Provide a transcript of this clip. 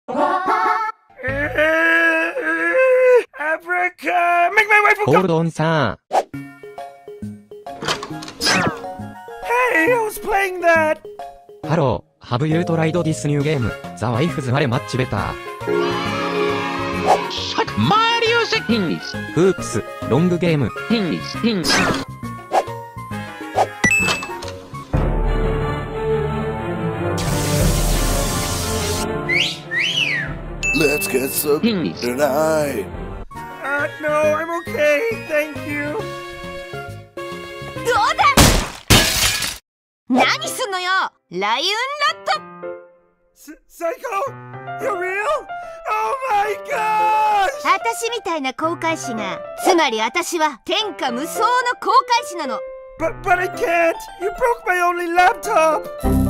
Africa! Make my wife a ホールドオンさん。 Hey, I was playing that! ハロー、Have you tried this new game? The wife's are much better. Mario Settings. フープス、ロングゲーム。 Things. Let's get some Things. tonight. No, I'm okay, thank you. どうだ。何すんのよ、ライオンラット。 Psycho? You're real? Oh my gosh! 私みたいな航海士が、つまり私は天下無双の航海士なの。 But I can't! You broke my only laptop!